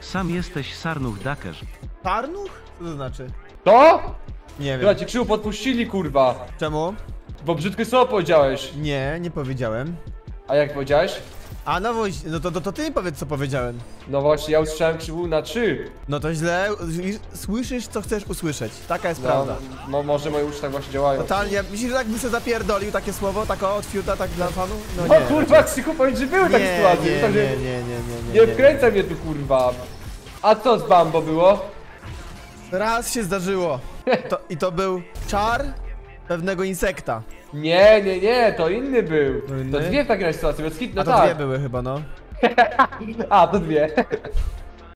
Sam jesteś sarnuch dakerz. Czarnuch? Co to znaczy? To? Nie wiem. Chyba cię krzywo podpuścili, kurwa. Czemu? Bo brzydkie słowo powiedziałeś. Nie, nie powiedziałem. A jak powiedziałeś? A no właśnie, no to ty mi powiedz, co powiedziałem. No właśnie, ja usłyszałem krzywu na 3. No to źle, słyszysz, co chcesz usłyszeć. Taka jest No, prawda. może moje uszy tak właśnie działają. Totalnie, myślisz, że tak by sobie zapierdolił takie słowo, tak od fiuta, tak dla fanu? No No nie. kurwa, Krzyku, powiedz, że były takie sytuacje. Nie, Także nie. nie wkręcaj mnie tu, kurwa. A co z Bambo było? Raz się zdarzyło. I to był czar pewnego insekta. Nie, to inny był. To inny? To dwie w takiej sytuacji, więc hit, no A to tak. dwie były chyba, no. A, to dwie.